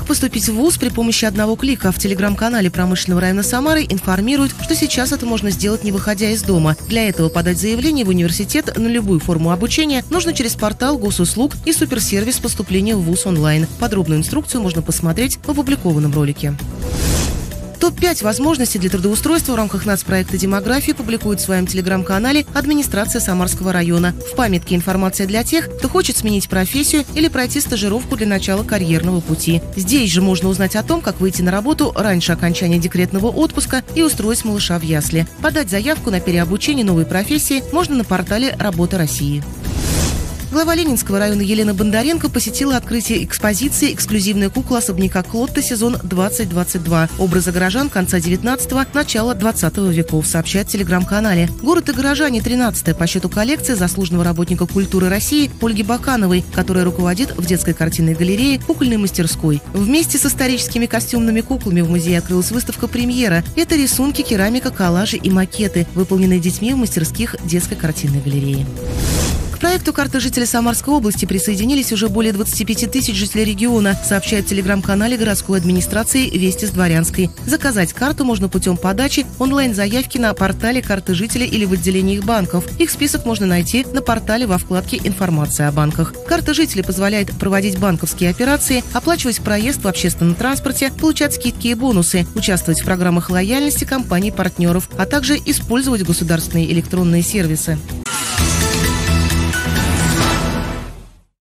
поступить в ВУЗ при помощи одного клика? В телеграм-канале промышленного района Самары информируют, что сейчас это можно сделать, не выходя из дома. Для этого подать заявление в университет на любую форму обучения нужно через портал госуслуг и суперсервис поступления в ВУЗ онлайн. Подробную инструкцию можно посмотреть в опубликованном ролике. Топ-5 возможностей для трудоустройства в рамках нацпроекта «Демография» публикует в своем телеграм-канале администрация Самарского района. В памятке информация для тех, кто хочет сменить профессию или пройти стажировку для начала карьерного пути. Здесь же можно узнать о том, как выйти на работу раньше окончания декретного отпуска и устроить малыша в ясли. Подать заявку на переобучение новой профессии можно на портале «Работа России». Глава Ленинского района Елена Бондаренко посетила открытие экспозиции «Эксклюзивная кукла особняка Клотта. Сезон 2022. Образы горожан конца 19-го, начала 20 веков», сообщает в телеграм-канале. Город и горожане 13-я по счету коллекции заслуженного работника культуры России Ольги Бакановой, которая руководит в детской картинной галерее «Кукольной мастерской». Вместе с историческими костюмными куклами в музее открылась выставка «Премьера». Это рисунки, керамика, коллажи и макеты, выполненные детьми в мастерских детской картинной галереи. К проекту «Карта жителей Самарской области» присоединились уже более 25 тысяч жителей региона, сообщает в телеграм-канале городской администрации «Вести с Дворянской». Заказать карту можно путем подачи онлайн-заявки на портале «Карты жителей» или в отделении их банков. Их список можно найти на портале во вкладке «Информация о банках». Карта жителей позволяет проводить банковские операции, оплачивать проезд в общественном транспорте, получать скидки и бонусы, участвовать в программах лояльности компаний-партнеров, а также использовать государственные электронные сервисы.